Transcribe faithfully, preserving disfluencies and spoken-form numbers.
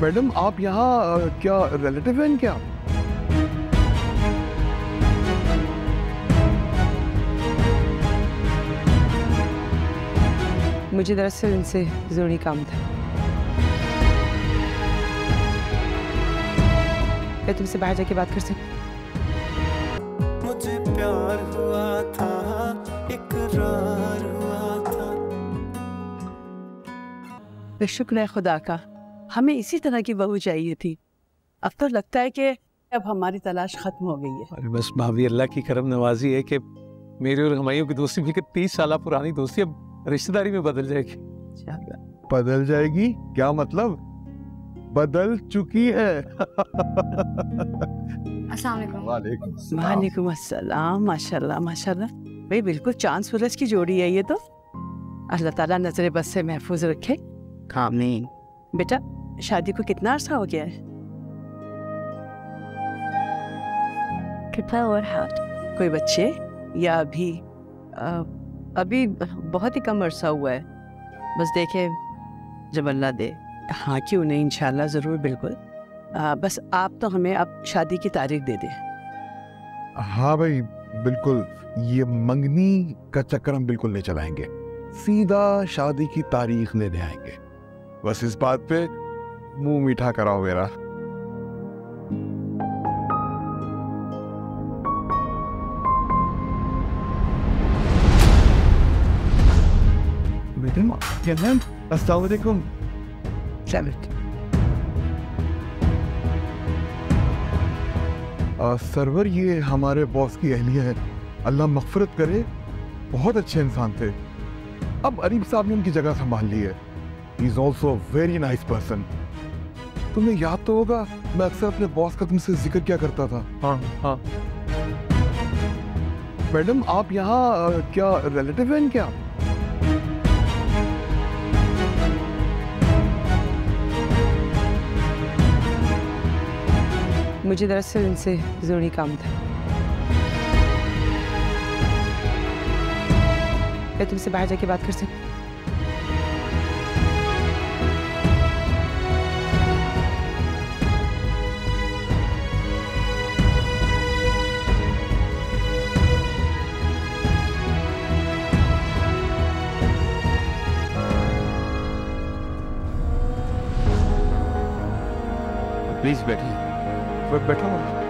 Madam आप यहाँ क्या रिलेटिव हैं क्या? मुझे दरअसल इनसे जरूरी काम था। मैं तुमसे बाहर जाके बात कर सकती? मुझे प्यार हुआ था, इकरार हुआ था। शुक्र है खुदा का, हमें इसी तरह की बहू चाहिए थी। अब तो लगता है कि अब हमारी तलाश खत्म हो गई है। अरे बस भाभी, अल्लाह की करम नवाजी है कि मेरे और हमाइयों की दोस्ती मिलकर तीस साल पुरानी दोस्ती अब रिश्तेदारी में बदल जाएगी। बदल जाएगी? क्या मतलब? बदल चुकी है। अस्सलाम वालेकुम। वालेकुम वालेकुम अस्सलाम। माशाल्लाह माशाल्लाह, भाई बिल्कुल चांद सूरज की जोड़ी है ये तो। अल्लाह ताला नजर बस से महफूज रखे। आमीन। बेटा शादी को कितना अरसा हो गया है? कितना और हाथ? कोई बच्चे या अभी? आ, अभी बहुत ही कम अरसा हुआ है, बस देखे जब अल्लाह दे। हाँ क्यों नहीं, इंशाल्लाह ज़रूर, बिल्कुल। आ, बस आप तो हमें अब शादी की तारीख दे दें। हाँ भाई बिल्कुल, ये मंगनी का चक्कर हम बिल्कुल नहीं चलाएंगे, सीधा शादी की तारीख लेने आएंगे। बस इस बात पे मुंह मीठा कराओ मेरा। मैडम अस्सलाम वालेकुम। सरवर, ये हमारे बॉस की अहलिया है, अल्लाह मग़फ़िरत करे, बहुत अच्छे इंसान थे। अब अरीब साहब ने उनकी जगह संभाल ली है। He is also very nice person. तुम्हें याद तो होगा मैं अक्सर अपने बॉस का तुमसे जिक्र क्या करता था। हाँ हाँ। मैडम आप यहाँ क्या रिलेटिव हैं क्या? मुझे दरअसल इनसे जरूरी काम था। मैं तुमसे बाहर जाके बात कर सकती? प्लीज बैठिए। बैठा हूँ।